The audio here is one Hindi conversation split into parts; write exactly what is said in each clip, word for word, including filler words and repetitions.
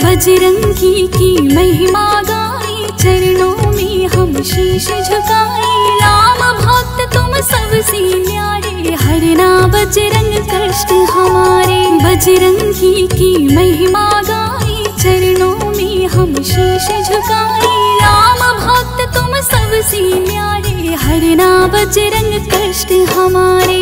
बजरंगी की महिमा गाई, चरणों में हम शीश झुकाए। राम भक्त तुम सबसे न्यारे, हरना बजरंग कष्ट हमारे। बजरंगी की महिमा गाई, चरणों में हम शीश झुकाए। राम भक्त तुम सबसे न्यारे, हरना बजरंग कष्ट हमारे।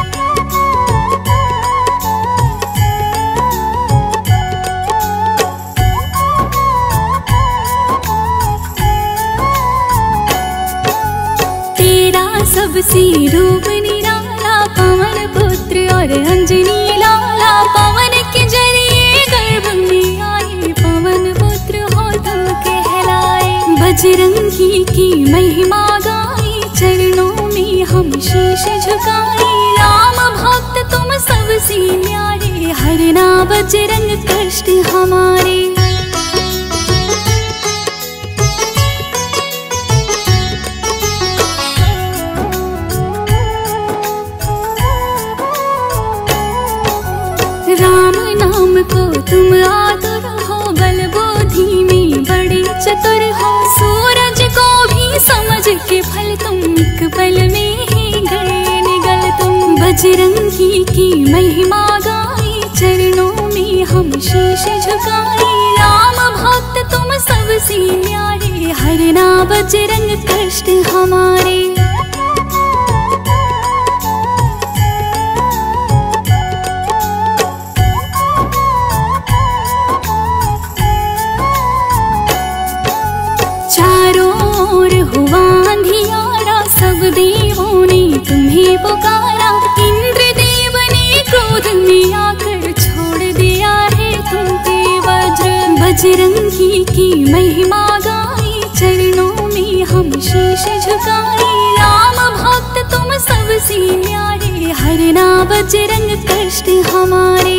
सबसे रूप निराला, पवन पुत्र और अंजनी लाला। पवन के जरिए गर्भ में आए, पवन पुत्र हो तुम कहलाए। बजरंगी की महिमा गाई, चरणों में हम शीश झुकाए। राम भक्त तुम सबसे न्यारे, हरना बजरंग कष्ट हमारे। राम नाम को तुम आतुर हो, बल बुद्धि में बड़े चतुर हो। सूरज को भी समझ के फल तुम, एक पल में ही गए निगल तुम। बजरंगी की महिमा गाई, चरणों में हम शीश झुकाए। राम भक्त तुम सबसे न्यारे, हरना बजरंग कष्ट हमारे। हुआ अंधियारा, सब देवों ने तुम्हें पुकारा। इंद्र देव ने क्रोध में आकर छोड़ दिया है तुम पे वज्र। बजरंगी की महिमा गाई, चरणों में हम शीश झुकाए। राम भक्त तुम सबसे न्यारे, हरना बजरंग कष्ट हमारे।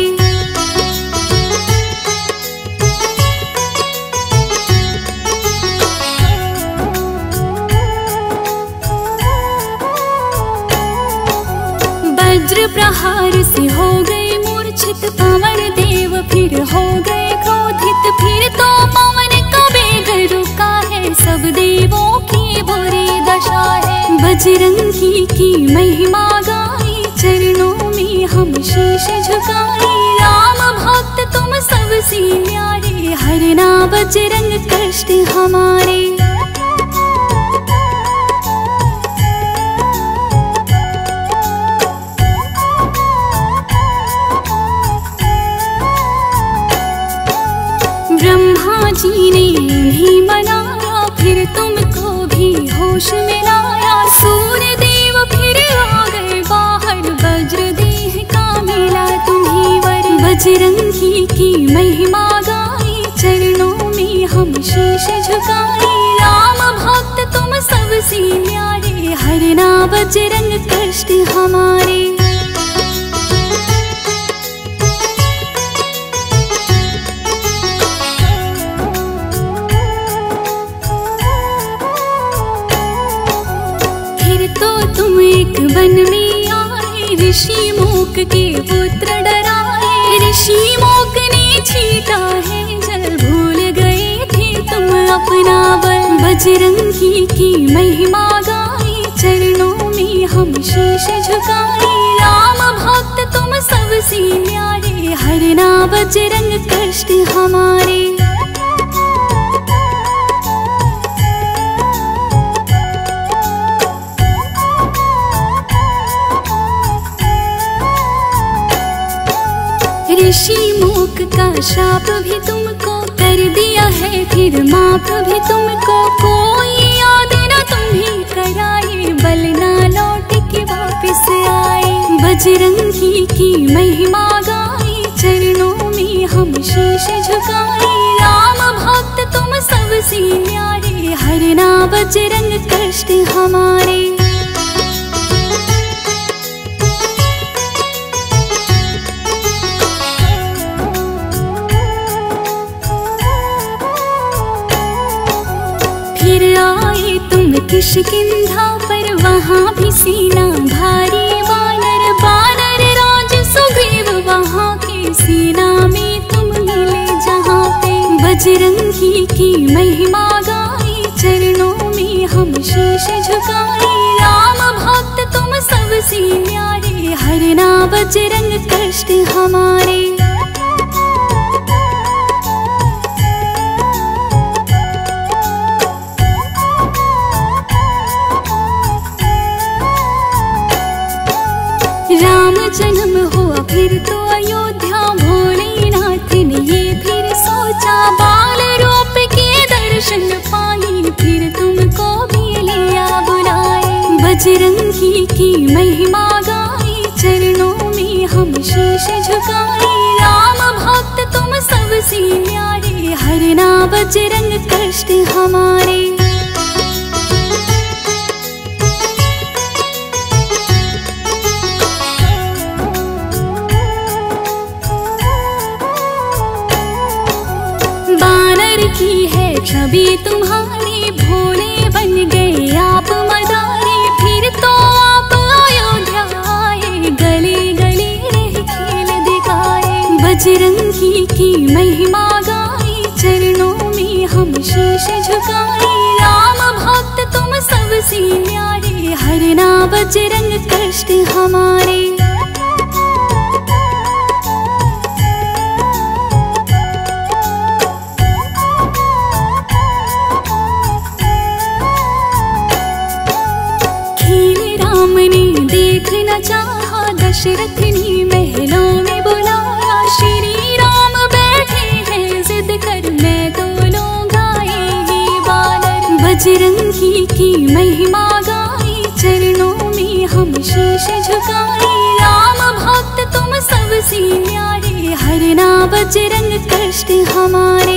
वज्र प्रहार से हो गए मूर्छित, पवन देव फिर हो गए क्रोधित। फिर तो पवन का वेग रुका है, सब देवों की बुरी दशा है। बजरंगी की महिमा गाई, चरणों में हम शीश झुकाए। राम भक्त तुम सबसे न्यारे, हरना बजरंग कष्ट हमारे। ब्रह्मा जी ने उन्हें मनाया, फिर तुमको भी होश में लाया। सूर्य देव फिर आ गए बाहर, वज्र देह का मिला तुम्हें वर। बजरंगी की महिमा गाई, चरणों में हम शीश झुकाए। राम भक्त तुम सबसे न्यारे, हरना बजरंग कष्ट हमारे। तुम एक वन में आए, ऋषि मूक के पुत्र डराए। ऋषि मूक ने छीटा है जल, भूल गए थे तुम अपना बल। बजरंगी की महिमा गाई, चरणों में हम शीश झुकाए। राम भक्त तुम सबसे न्यारे, हरना बजरंग कष्ट हमारे। ऋषि मूक का शाप भी तुमको कर दिया है, फिर माफ भी तुमको। कोई याद न तुम्हें कराए, बल ना लौट के वापस आए। बजरंगी की महिमा गाई, चरणों में हम शीश झुकाए। राम भक्त तुम सबसे न्यारे, हरना बजरंग कष्ट हमारे। किष्किंधा पर वहाँ भी सीना भारी वानर। वानर राज सुग्रीव वहाँ के सीना में तुम मिले जहाँ पे। बजरंगी की महिमा गाई, चरणों में हम शीश झुकाए। राम भक्त तुम सबसे न्यारे, हरना बजरंग कष्ट हमारे। राम जन्म हुआ फिर तो अयोध्या, भोलेनाथ ने ये फिर सोचा। बाल रूप के दर्शन पाए, फिर तुमको भी लिया बुलाए। बजरंगी की महिमा गाई, चरणों में हम शीश झुकाए। राम भक्त तुम सबसे न्यारे, हरना बजरंग कष्ट हमारे। की है छवि तुम्हारी, भोले बन गए आप मदारी। फिर तो आप अयोध्या आए, गले गले रह खेल दिखाए। बजरंगी की महिमा गाई, चरणों में हम शीश झुकाए। राम भक्त तुम सबसे न्यारे, हरना बजरंग कष्ट हमारे। देख न चाहा, दशरथ ने महलों में बुलाया। श्री राम बैठे हैं जिद कर, मैं तो लूंगा ये बानर। बजरंगी की महिमा गाई, चरणों में हम शीश झुकाए। राम भक्त तुम सबसे न्यारे, हरना बजरंग कष्ट हमारे।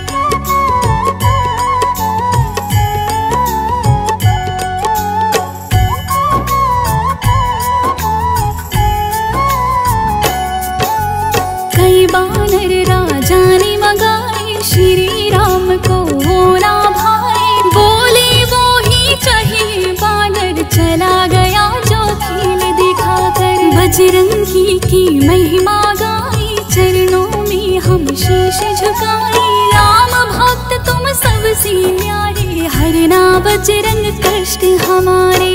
बानर राजा ने मगाए, श्री राम को होना भाए। बोले वो ही चाहिए बानर, चला गया जो खेल दिखाकर। बजरंगी की महिमा गाई, चरणों में हम शीश झुकाए। राम भक्त तुम सबसे न्यारे, हरना बजरंग कष्ट हमारे।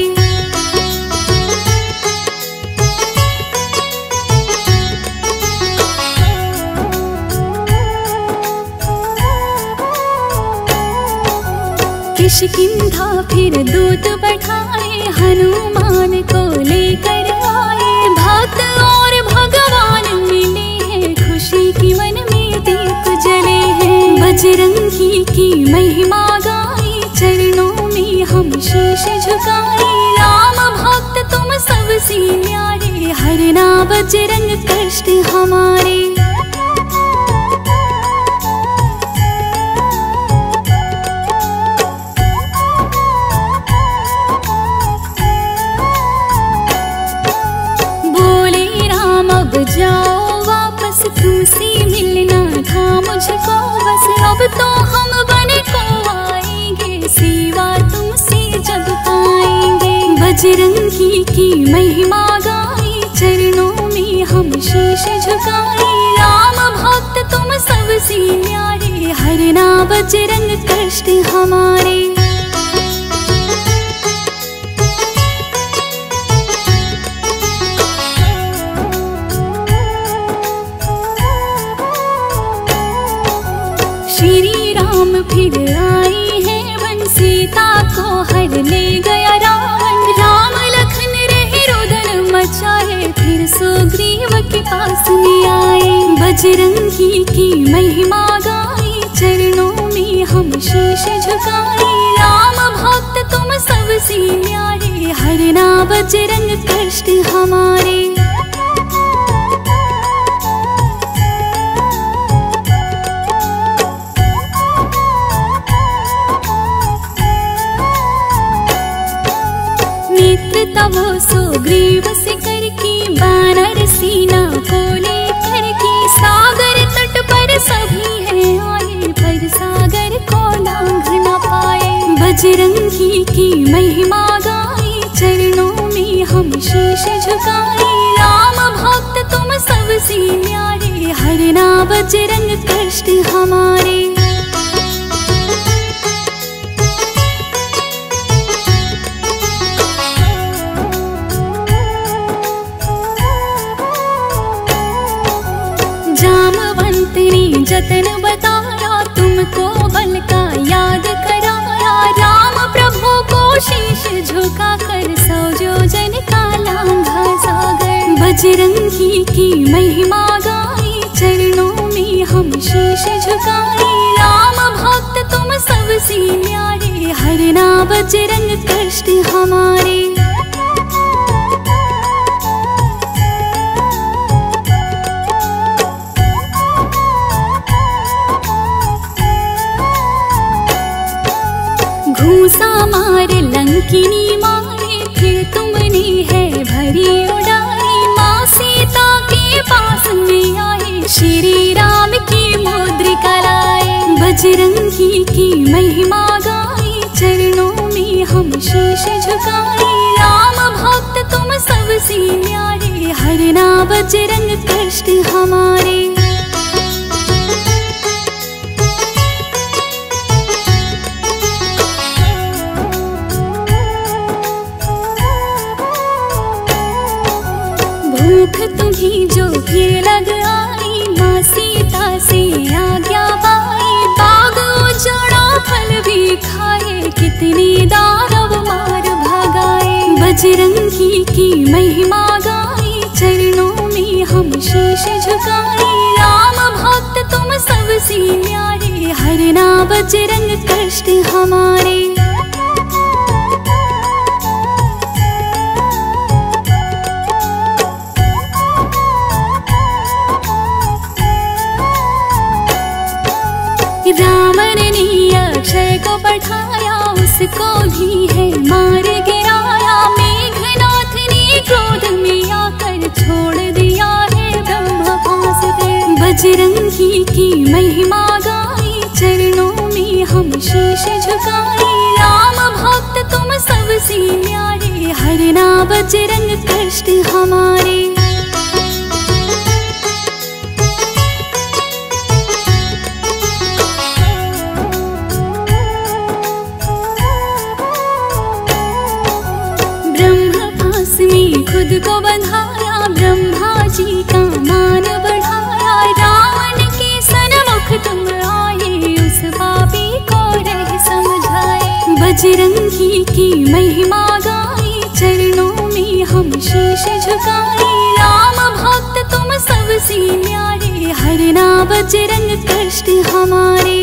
किष्किंधा फिर दूत बैठाए, हनुमान को लेकर आए। भक्त और भगवान मिले हैं, खुशी की मन में दीप जले हैं। बजरंगी की महिमा गाई, चरणों में हम शीश झुकाए। राम भक्त तुम सबसे न्यारे, हरना बजरंग कष्ट हमारे। जाओ वापस, तुमसे मिलना था मुझको बस। अब तो हम बने को आएंगे, सेवा तुमसे जब पाएंगे। बजरंगी की महिमा गाई, चरणों में हम शीश झुकाए। राम भक्त तुम सबसे न्यारे, हरना बजरंग कष्ट हमारे। श्री राम फिर आए हैं वन, सीता को हर ले गया रावण। राम लखन रहे रुदन मचाए, फिर सुग्रीव के पास में आए। बजरंगी की महिमा गाई, चरणों में हम शीश झुकाए। राम भक्त तुम सबसे न्यारे, हरना बजरंग कष्ट हमारे। तब सुग्रीव से करके बानर सीना को लेकर के, सागर तट पर सभी हैं आए, पर सागर को लांघ न पाए। बजरंगी की महिमा गाई, चरणों में हम शीश झुकाए। राम भक्त तुम सबसे न्यारे, हरना बजरंग कष्ट हमारे। बजरंगी की महिमा गाई, चरणों में हम शीश झुकाए। राम भक्त तुम सबसे न्यारे, हरना बजरंग कष्ट हमारे। घूसा मार लंकिनी मारे, फिर तुमने है भरी उड़ाई। माँ सीता के पास में आए, श्री राम की मुद्रिका लाए। बजरंगी की महिमा गाई, चरणों में हम शीश झुकाए। राम भक्त तुम सबसे न्यारे, हरना बजरंग कष्ट हमारे। भूख तुम्हीं जो फिर लग आई, माँ सीता से आज्ञा पाई। बाग उजाड़ा फल भी खाए, कितने दानव मार भगाए। बजरंगी की महिमा गाई, चरणों में हम शीश झुकाए। राम भक्त तुम सबसे न्यारे, हरना बजरंग कष्ट हमारे। रावण ने अक्षय को पठाया, उसको भी है मार गिराया। मेघनाथ ने क्रोध में आकर छोड़ दिया है ब्रह्मपाश पे। बजरंगी की महिमा गाई, चरणों में हम शीश झुकाए। राम भक्त तुम सबसे न्यारे, हरना बजरंग कष्ट हमारे। खुद को बंधाया, ब्रह्मा जी का मान बढ़ाया। रावण के सन्मुख तुम आए, उस पापी को रह समझाए। बजरंगी की महिमा गाई, चरणों में हम शीश झुकाए। राम भक्त तुम सबसे न्यारे, हरना बजरंग कष्ट हमारे।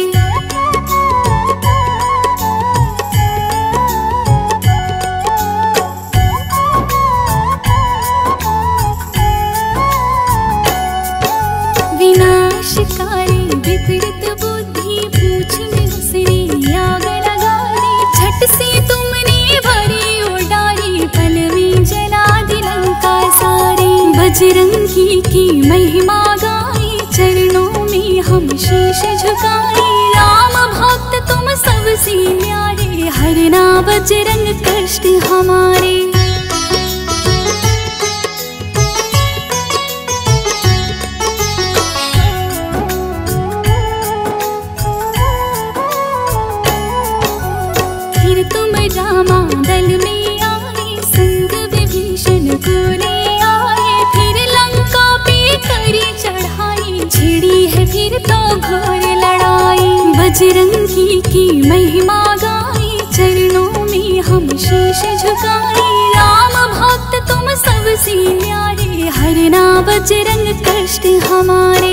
विनाशकारी विपरीत बुद्धि, पूछ में उसने आग लगाई। झट से तुमने भरी उड़ाई, पल में जला दी लंका सारी। बजरंगी की महिमा गाई, चरणों में हम शीश झुकाए। राम भक्त तुम सबसे न्यारे, हरना बजरंग कष्ट हमारे। रामा दल में आए, संग विभीषण को ले आए। फिर लंका पे करी चढ़ाई, छिड़ी है फिर तो घोर लड़ाई। बजरंगी की महिमा गाई, चरणों में हम शीश झुकाए। राम भक्त तुम सबसे न्यारे, हरना बजरंग कष्ट हमारे।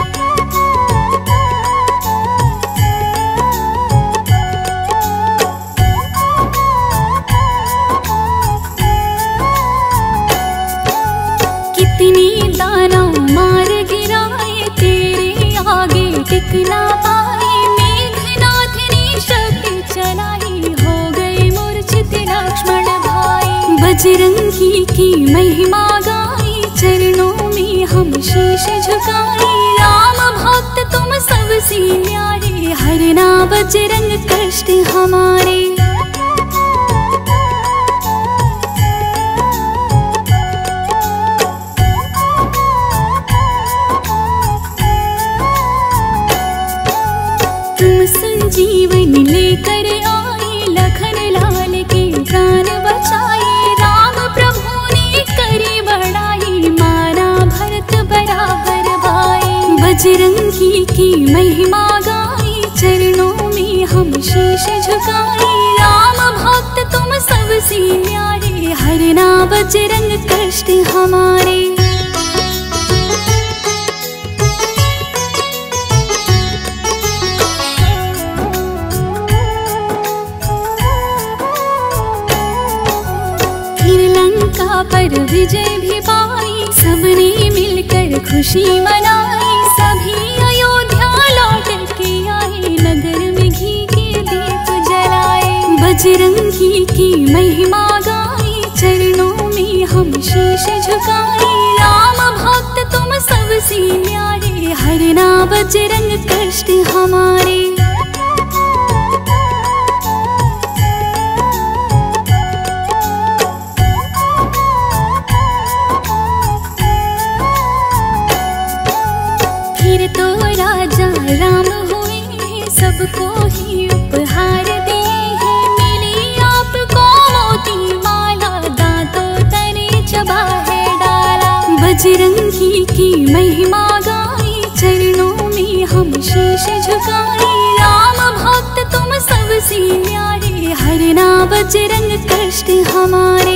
कितनी दानव मार गिराए, तेरे आगे टिक ना पाए। मेघनाथ ने शक्ति चलाई, हो गए मूर्छित लक्ष्मण भाई। बजरंगी की महिमा गाई, चरणों में हम शीश झुकाए। राम भक्त तुम सबसे न्यारे, हरना बजरंग कष्ट हमारे। संजीवनी लेकर आए, लखन लाल के प्राण बचाए। राम प्रभु ने करी बड़ाई, माना भरत बराबर भाई। बजरंगी की महिमा गाई, चरणों में हम शीश झुकाए। राम भक्त तुम सबसे न्यारे, हरना बजरंग कष्ट हमारे। पर विजय भी पाई, सबने मिलकर खुशी मनाई। सभी अयोध्या लौट के आए, नगर में घी के दीप जलाए। बजरंगी की महिमा गाई, चरणों में हम शीश झुकाए। राम भक्त तुम सबसे न्यारे, हरना बजरंग कष्ट हमारे। फिर तो राजा राम हुए हैं, सबको ही उपहार दिए हैं। मिली आपको मोती माला, दांतों तने चबा है डाला। बजरंगी की महिमा गाई, चरणों में हम शीश झुकाए। राम भक्त तुम सबसे न्यारे, हरना बजरंग कष्ट हमारे।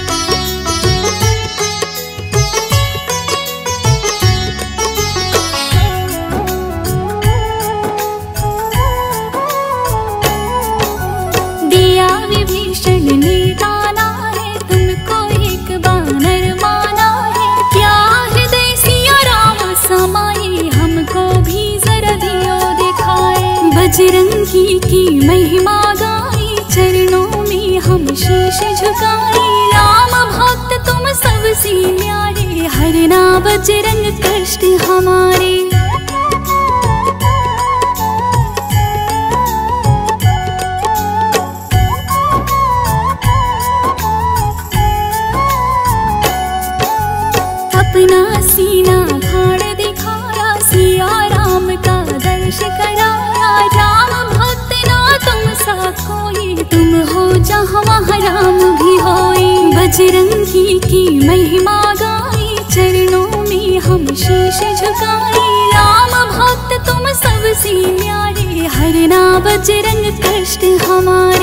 विभीषण ने ताना है, तुमको एक बानर माना है। क्या हृदय सिया राम समाये, हमको भी जरा दियो दिखाए। बजरंगी की महिमा गाई, चरणों में हम शीश झुकाए। राम भक्त तुम सबसे न्यारे, हरना बजरंग कष्ट हमारे। अपना सीना फाड़ दिखाया, सिया राम का दर्श कराया। राम भक्त ना तुम सा कोई, तुम हो जहाँ वहाँ राम भी होई। बजरंगी की महिमा गाई, चरणों में हम शीश झुकाए। राम भक्त तुम सबसे न्यारे, हरना बजरंग कष्ट हमारे।